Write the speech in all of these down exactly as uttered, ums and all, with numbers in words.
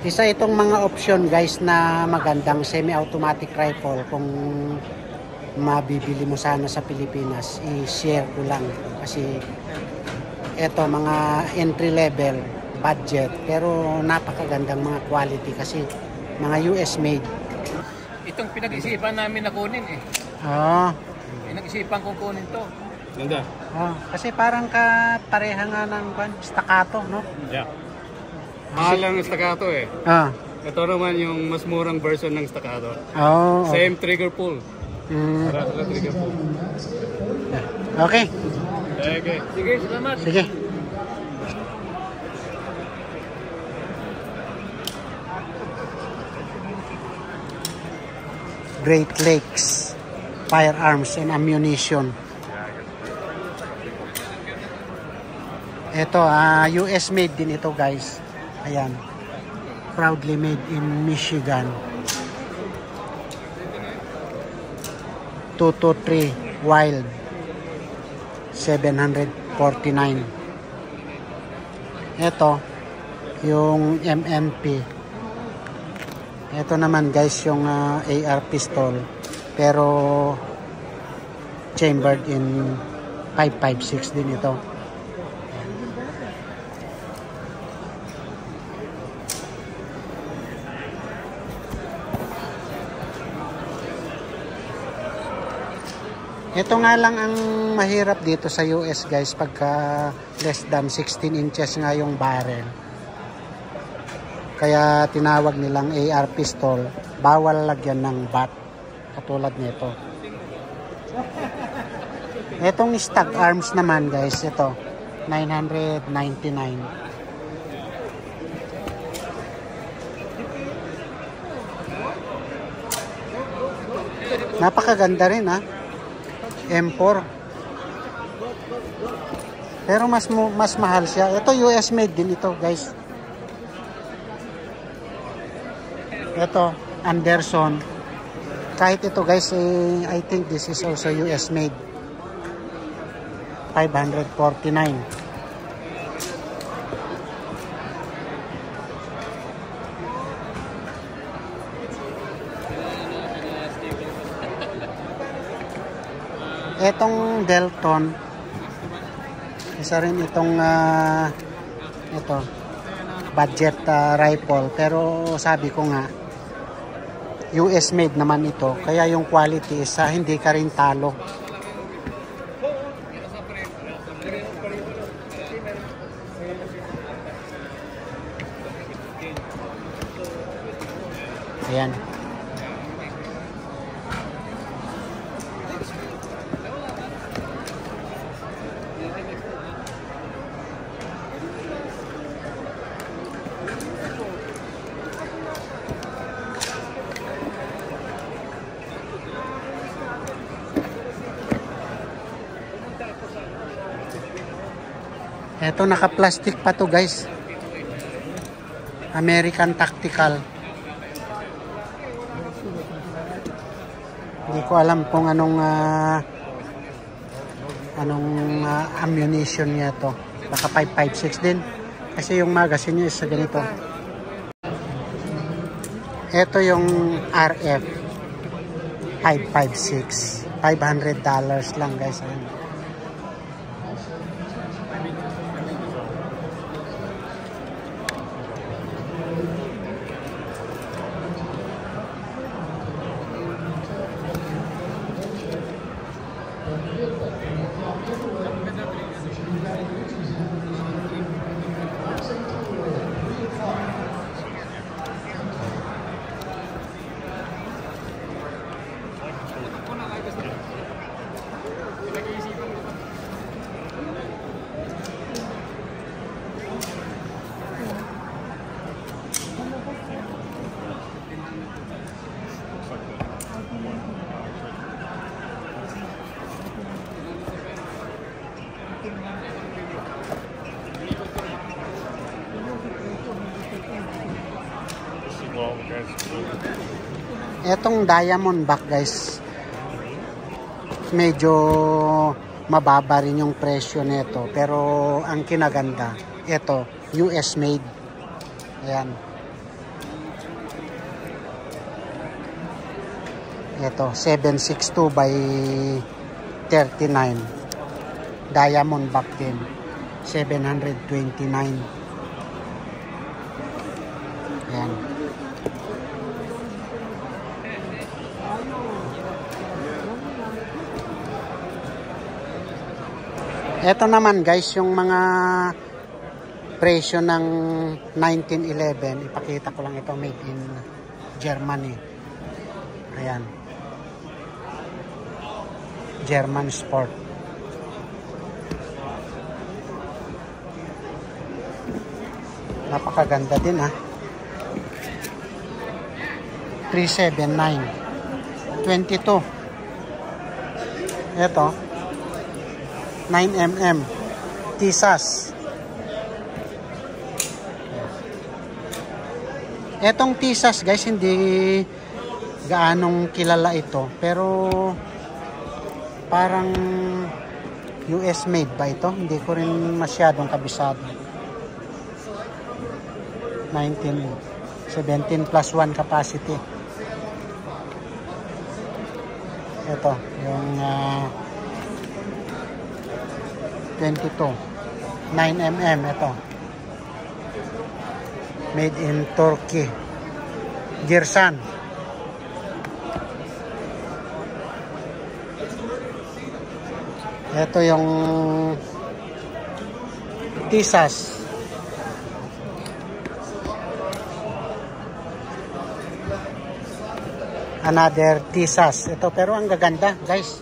Isa itong mga option guys na magandang semi-automatic rifle. Kung mabibili mo sana sa Pilipinas, i-share ko lang. Kasi ito mga entry level budget, pero napakagandang mga quality kasi mga U S made. Itong pinag-isipan namin na kunin eh. Oo. Pinag-isipan kong kunin to. Ganda. Oh, kasi parang ka pareha nga ng staccato, no? Yeah. Mahal lang staccato eh. Ah. Ito naman yung mas murang version ng staccato. Oh. Same trigger pull. Mm. Para sa trigger pull. Okay. Okay. Sige, salamat. Sige. Great Lakes Firearms and Ammunition. Ito, uh, U S made din ito guys. Ayan. Proudly made in Michigan. two twenty-three Wild seven forty-nine. Ito yung M M P. Ito naman guys yung uh, A R pistol pero chambered in five five six din ito. Ito nga lang ang mahirap dito sa U S guys, pagka less than sixteen inches nga yung barrel. Kaya tinawag nilang A R pistol, bawal lagyan ng bat katulad nito. Etong stock arms naman guys, ito nine ninety-nine. Napakaganda rin ha. M four. Pero mas mas mahal siya. Ito U S made din ito, guys. Ito Anderson. Kahit ito, guys, eh, I think this is also U S made. five forty-nine. Etong Delton, isa rin itong uh, ito budget uh, rifle, pero sabi ko nga U S made naman ito, kaya yung quality is uh, hindi ka rin talo. Ayan. Ito naka-plastic pa to guys. American Tactical. Hindi ko alam kung anong uh, anong uh, ammunition niya to. Baka five five six din. Kasi yung magazine niya is ganito. Ito yung R F five five six. five hundred dollars lang guys. Etong Diamondback guys, medyo mababa rin yung presyo nito, pero ang kinaganda ito U S made. Ayan, Ito, seven sixty-two by thirty-nine. Diamond back din. seven twenty-nine. Ayan. Ito naman guys, yung mga presyo ng nineteen eleven. Ipakita ko lang ito, made in Germany. Ayan. German Sport. Napakaganda din ha. three seventy-nine. twenty-two. Ito. nine millimeter. Tisas. Etong Tisas guys, hindi gaanong kilala ito. Pero parang U S made ba ito? Hindi ko rin masyadong kabisado. nineteen, seventeen plus one capacity. Ito, yung uh, twenty-two. nine millimeter ito. Made in Turkey. Girsan. Ito yung Tisas. Another Tisas. Ito, pero ang gaganda, guys.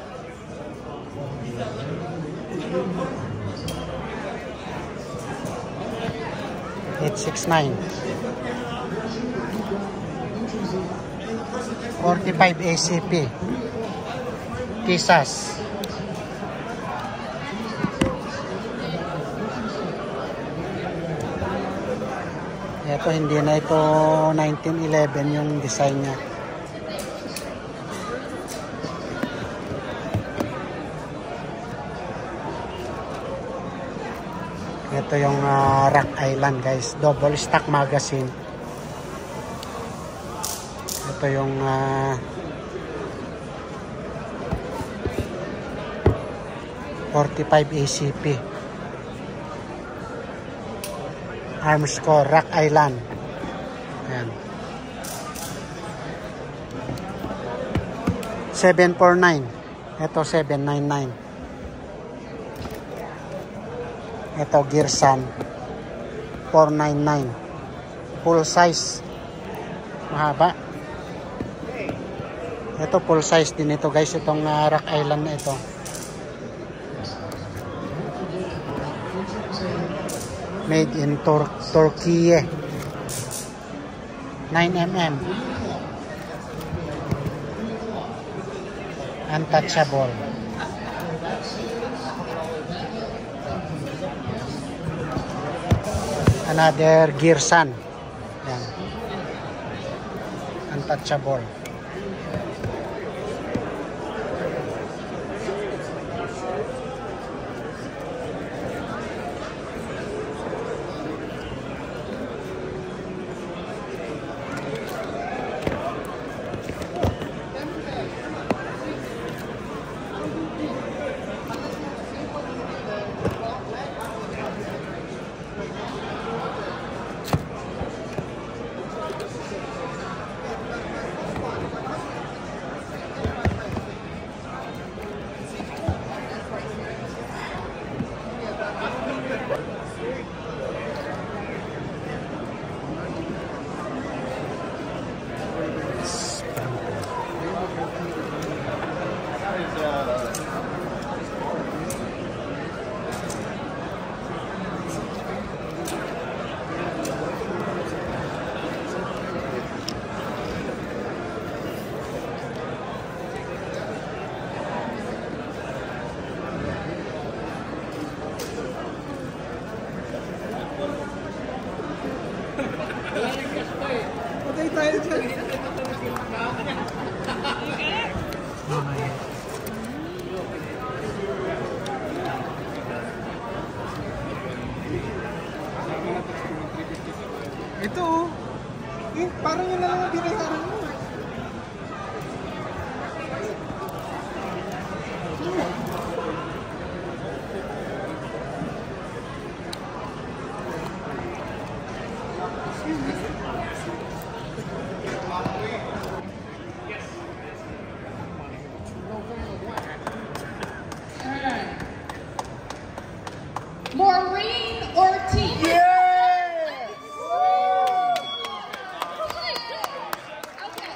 eight sixty-nine. forty-five A C P. Tisas. Ito, hindi na ito nineteen eleven yung design niya. Ito yung uh, Rock Island guys, double stack magazine. Ito yung uh, forty-five A C P. Armscore, Rock Island. Ayan. seven forty-nine. Ito seven ninety-nine. Ito Girsan four ninety-nine. Full size. Mahaba. Ito full size din ito guys, itong uh, Rock Island na ito. Made in Tur Turkey. nine millimeter. Untouchable. Another Girsan. Yan. Untouchable. Ito, eh, parang yun na lang ang binayaran mo. Maureen Ortiz. Yes! Okay.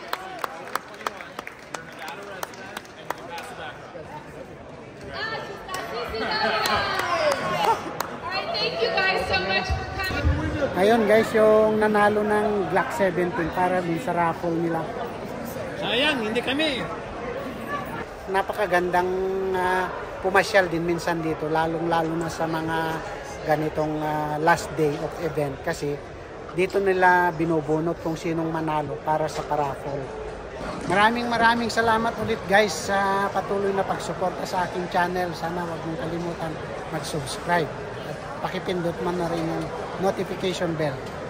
Ah, she's got C C guys. All right, thank you guys so much for coming. Ayun guys, yung nanalo ng Glock seventeen para dun sa raffle nila. Sayang, hindi kami. Napakagandang ah, pumasyal din minsan dito, lalong-lalo na sa mga ganitong ah, last day of event kasi dito nila binubunot kung sinong manalo para sa paraffle. Maraming maraming salamat ulit guys sa patuloy na pagsuporta sa aking channel. Sana wag mong kalimutan mag-subscribe at pakipindot man na rin yung notification bell